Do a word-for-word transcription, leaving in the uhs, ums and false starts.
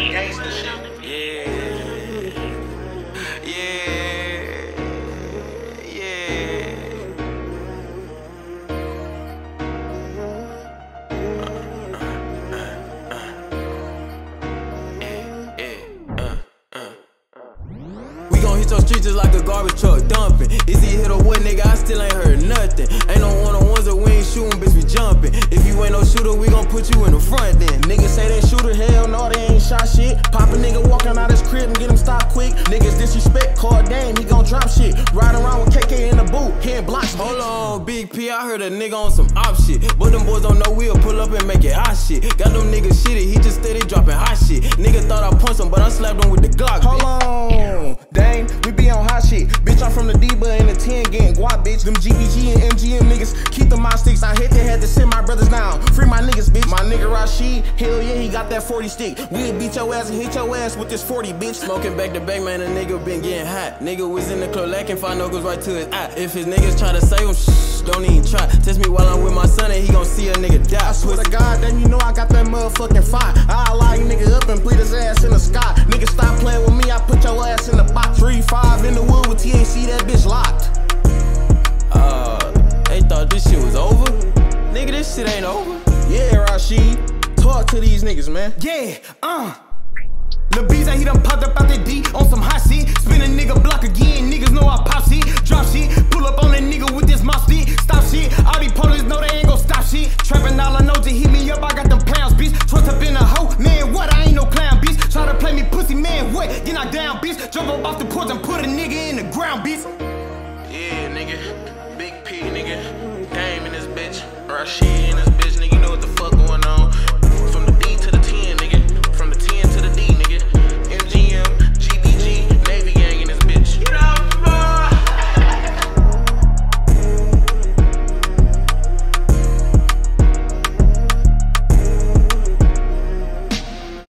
gangsta shit. Yeah, yeah, yeah. We gon' hit your streets just like a garbage truck dumping. Is he hit or what, nigga? I still ain't heard nothing. Ain't no one-on-ones that we ain't shooting, bitch, we jumping. If you ain't no shooter, we gon' put you in the front then. Niggas say they shooter, hell no, they ain't shot shit. Pop a nigga walking out his crib and get him stopped quick. Niggas disrespect, call dame, he gon' drop shit. Riding around with K K in the boot, hitting blocks. Hold on, Big P, I heard a nigga on some op shit. But them boys don't know we'll pull up and make it hot shit. Got them niggas shitty, he just steady dropping hot shit. Nigga thought I punched him, but I slapped him with the Glock. Hold on, dang, we be on hot shit. Bitch, I'm from the D-Ba in the ten getting guap, bitch. Them G B G and M G M niggas keep the my sticks. I hit they had to send my brothers down. Free my niggas, bitch. My nigga Rashi, hell yeah, he got that forty stick. We'll beat your ass and hit your ass with this forty, bitch. Smoking back to back, man, a nigga been getting hot. Nigga was in the club lacking, five knuckles right to his eye. If his niggas try to save him, shh, don't even try. Test me while I'm with my son and he gon' see a nigga die. I swear to God, then you know I got that motherfucking fire. I'll lie nigga up and bleed his ass in the sky. Nigga, stop playing with me, I put your ass in the box. three five in the wood with T H C, that bitch locked. Uh, they thought this shit was over? Nigga, this shit ain't over. Yeah, Rashi, talk to these niggas, man. Yeah, uh. The beats that he done popped up out the D on some hot shit. Spin a nigga block again, niggas know I pop shit. Drop shit, pull up on a nigga with this mouse stick. Stop shit, all these police know they ain't gon' stop shit. Trapping all I know to hit me up, I got them pounds, bitch. Trust up in a hoe, man.